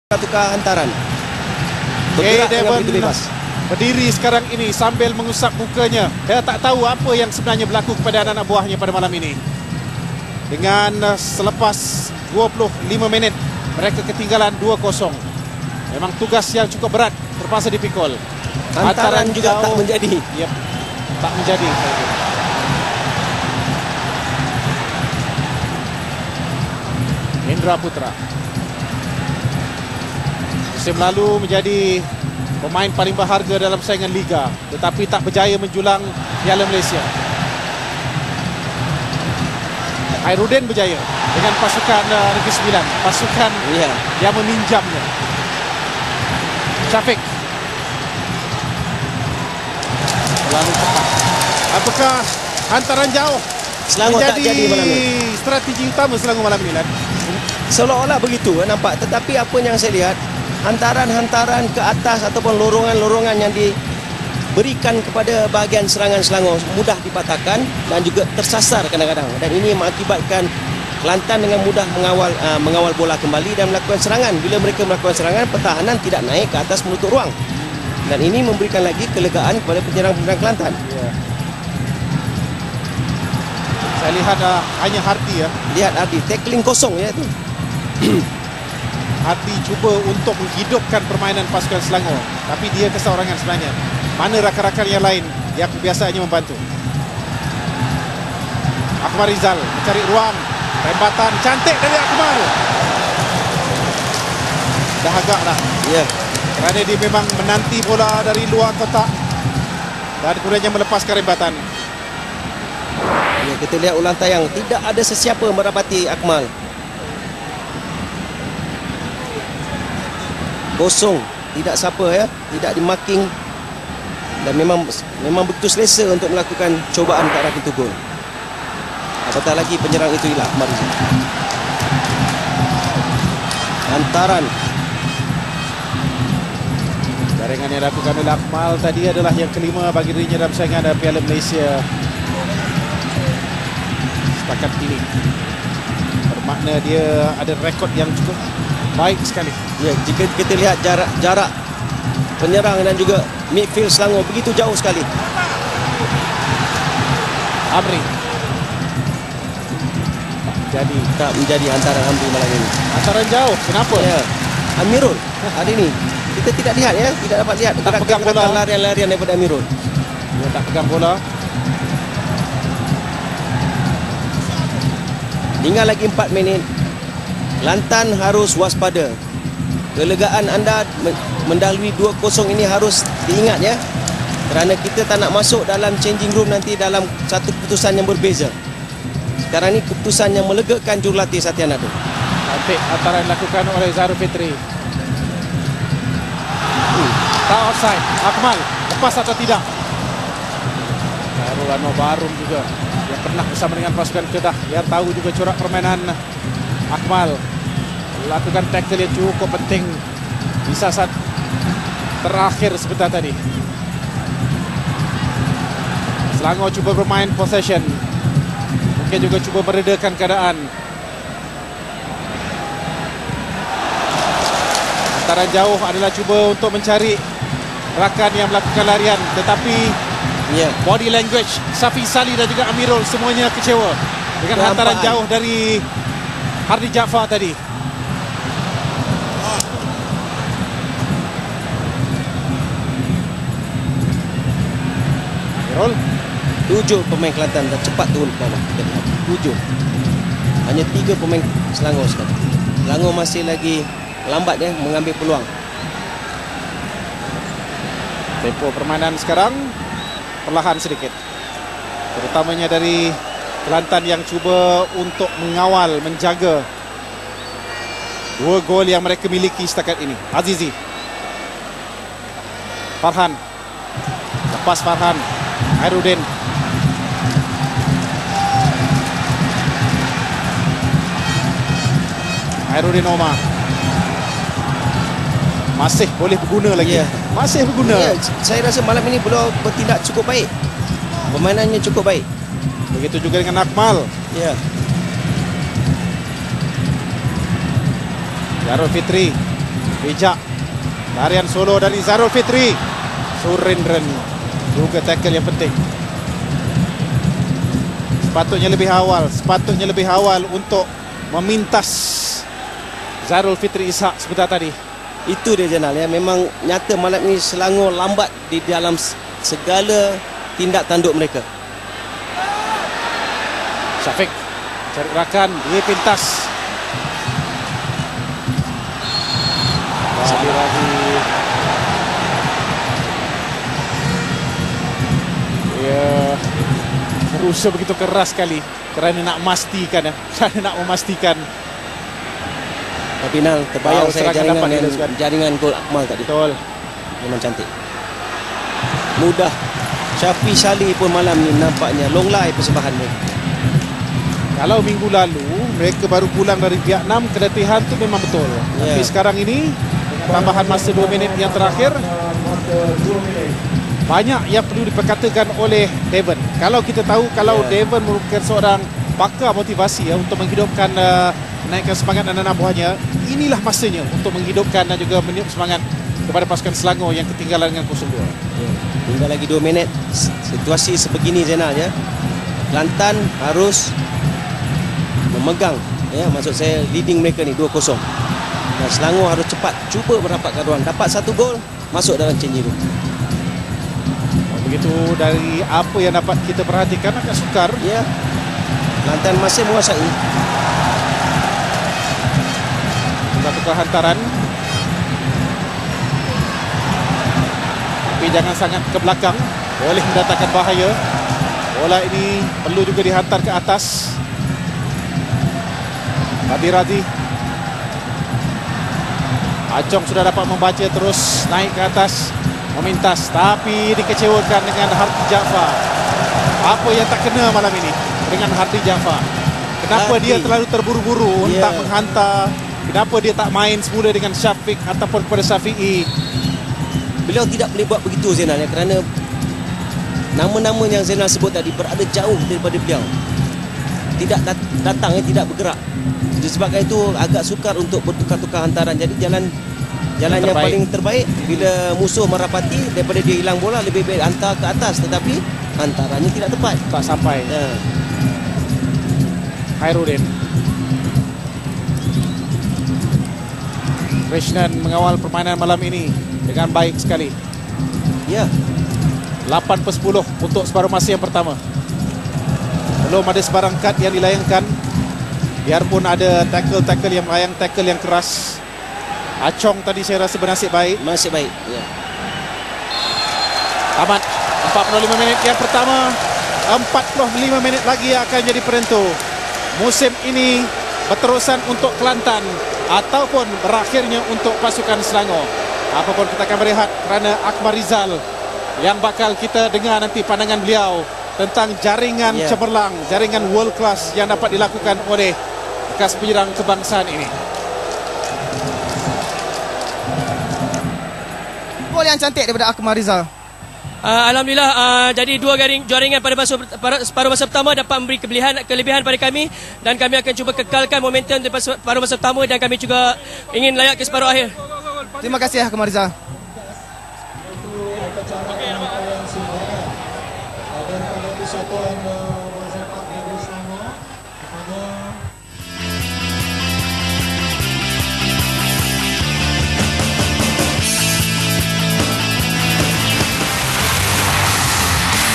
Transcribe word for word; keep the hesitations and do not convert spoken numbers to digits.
tukar hantaran. Bergerak dengan begitu bebas. Berdiri sekarang ini sambil mengusap mukanya. Dia tak tahu apa yang sebenarnya berlaku kepada anak-anak buahnya pada malam ini. Dengan selepas dua puluh lima minit mereka ketinggalan dua kosong. Memang tugas yang cukup berat terpaksa dipikul. Hantaran juga jauh, tak menjadi. Yep, tak menjadi. Indra Putra musim lalu menjadi pemain paling berharga dalam saingan Liga, tetapi tak berjaya menjulang Piala Malaysia. Hairudin berjaya dengan pasukan uh, Negeri Sembilan, pasukan yeah. yang meminjamnya. Syafiq terlalu tepat. Apakah hantaran jauh Selangor menjadi tak jadi malam ini? Strategi utama Selangor malam ini, Lan? Seolah-olah begitu nampak, tetapi apa yang saya lihat, hantaran-hantaran ke atas ataupun lorongan-lorongan yang diberikan kepada bahagian serangan Selangor mudah dipatahkan dan juga tersasar kadang-kadang, dan ini mengakibatkan Kelantan dengan mudah mengawal uh, mengawal bola kembali dan melakukan serangan. Bila mereka melakukan serangan, pertahanan tidak naik ke atas menutup ruang, dan ini memberikan lagi kelegaan kepada penyerang-penyerang Kelantan. Yeah. Saya lihat uh, hanya Hardi ya. Lihat Hardi tackling kosong ya tu. Hardi cuba untuk menghidupkan permainan pasukan Selangor, tapi dia keseorangan sebenarnya. Mana rakan-rakan yang lain yang biasanya membantu? Akmal Rizal mencari ruang, rembatan cantik dari Akmal. Dah agak dah. Ya. Kerana dia memang menanti bola dari luar kotak dan kemudiannya melepaskan rembatan. Ya, kita lihat ulang tayang, tidak ada sesiapa mendapati Akmal. Kosong, tidak siapa ya, tidak dimarking, dan memang memang begitu selesa untuk melakukan cobaan ke arah pintu gol. Apatah lagi penyerang itu ialah Akmal Rizal. Hantaran. Jaringan yang dilakukan oleh Akmal tadi adalah yang kelima bagi dirinya dalam saingan Piala Malaysia setakat ini. Bermakna dia ada rekod yang cukup baik sekali. Ya, jika kita lihat jarak jarak penyerang dan juga midfield Selangor begitu jauh sekali. Amri tak jadi Tak menjadi hantaran Amri malam ini. hantaran jauh. Kenapa? Ya, Amirul hari ini kita tidak lihat ya, tidak dapat lihat Tak pegang bola. larian-larian daripada Amirul. Dia tak pegang bola. Tinggal lagi empat minit. Kelantan harus waspada. Kelegaan anda mendahului dua kosong ini harus diingat ya. Kerana kita tak nak masuk dalam changing room nanti dalam satu keputusan yang berbeza. Sekarang ini keputusan yang melegakan jurulatih Satya Nadu. Cantik hantaran dilakukan oleh Zahrul Fitri. Hmm. Tak offside. Akmal lepas atau tidak? Zahrul Anwar Barum juga yang pernah bersama dengan pasukan Kedah, yang tahu juga corak permainan Akmal. Lakukan tackle yang cukup penting di saat terakhir sebentar tadi. Selangor cuba bermain possession, mungkin juga cuba meredakan keadaan. Hantaran jauh adalah cuba untuk mencari rakan yang melakukan larian, tetapi yeah. body language Safi Sali dan juga Amirul semuanya kecewa dengan hantaran jauh dari Hardi Jaafar tadi. Amirul, Tujuh pemain Kelantan dah cepat turun ke bawah. Kita lihat. Tujuh. Hanya tiga pemain Selangor sekarang. Selangor masih lagi lambat ya mengambil peluang. tempo permainan sekarang perlahan sedikit, terutamanya dari Kelantan yang cuba untuk mengawal, menjaga dua gol yang mereka miliki setakat ini. Azizi, Farhan, lepas Farhan, Hairudin, Hairudin Omar masih boleh berguna lagi. Ya. Masih berguna. Ya, saya rasa malam ini beliau bertindak cukup baik. Permainannya cukup baik. Begitu juga dengan Akmal. Ya. Zahrul Fitri, Bijak. Larian solo dari Zarul Fitri. Surendran juga tackle yang penting. Sepatutnya lebih awal, sepatutnya lebih awal untuk memintas Zarul Fitri Ishak sebentar tadi. Itu dia Zainal ya. Memang nyata malam ini Selangor lambat di dalam segala tindak tanduk mereka. Syafiq cari rakan, dia pintas. Lagi-lagi dia berusaha begitu keras sekali kerana nak memastikan ya, kerana nak memastikan. Tapi Nal, terbayang Wow, saya serangan jaringan, dapat yang, dilakukan. jaringan gol Akmal tadi. Betul. Memang cantik. Mudah. Syafi Shali pun malam ni nampaknya long live persembahan mereka. Kalau minggu lalu mereka baru pulang dari Vietnam, keletihan tu memang betul. Ya. Tapi sekarang ini tambahan masa dua minit yang terakhir, banyak yang perlu diperkatakan oleh Devon. Kalau kita tahu kalau Ya. Devon merupakan seorang pakar motivasi ya, untuk menghidupkan uh, menaikkan semangat anak-anak buahnya, inilah masanya untuk menghidupkan dan juga meniup semangat kepada pasukan Selangor yang ketinggalan dengan kosong dua. Ya. Tinggal lagi dua minit. Situasi sebegini Zainal ya. Kelantan harus memegang ya, maksud saya leading mereka ni dua kosong. Dan Selangor harus cepat cuba merapatkan ruang, dapat satu gol, masuk dalam changing room. Begitu dari apa yang dapat kita perhatikan, agak sukar. Ya. Kelantan masih menguasai. Satu hantaran, tapi jangan sangat ke belakang, boleh mendatangkan bahaya. Bola ini perlu juga dihantar ke atas. Badirati, Acong sudah dapat membaca, terus naik ke atas, memintas, tapi dikecewakan dengan Hardi Jaafar. Apa yang tak kena malam ini dengan Hardi Jaafar? Kenapa Hardi. dia terlalu terburu-buru Yeah. hentak menghantar? Kenapa dia tak main semula dengan Syafiq ataupun kepada Syafi'i? Beliau tidak boleh buat begitu Zainal ya, kerana nama-nama yang Zainal sebut tadi berada jauh daripada beliau. Tidak dat- datang ya, tidak bergerak. Disebabkan itu agak sukar untuk bertukar-tukar hantaran. Jadi jalan jalan yang, Yang terbaik. paling terbaik bila musuh merapati, daripada dia hilang bola lebih baik hantar ke atas, tetapi hantarannya tidak tepat. Tak sampai. Ya. Khairuddin. Krishnan mengawal permainan malam ini dengan baik sekali. Ya. lapan per sepuluh untuk separuh masa yang pertama. Belum ada sebarang kad yang dilayangkan. Biarpun ada tackle-tackle yang melayang, tackle yang keras. Acong tadi saya rasa bernasib baik. Masih baik. Ya. Tamat empat puluh lima minit yang pertama. empat puluh lima minit lagi yang akan jadi penentu. Musim ini berterusan untuk Kelantan ataupun berakhirnya untuk pasukan Selangor. Apapun kita akan berehat kerana Akmal Rizal yang bakal kita dengar nanti pandangan beliau tentang jaringan Ya. cemerlang, jaringan world class yang dapat dilakukan oleh bekas penyerang kebangsaan ini. Gol yang cantik daripada Akmal Rizal. Uh, Alhamdulillah, uh, jadi dua garing, jaringan pada masa pada separuh masa pertama dapat memberi kelebihan, kelebihan pada kami, dan kami akan cuba kekalkan momentum di separuh masa pertama, dan kami juga ingin layak ke separuh akhir. Terima kasih Akmal Rizal. Persatuan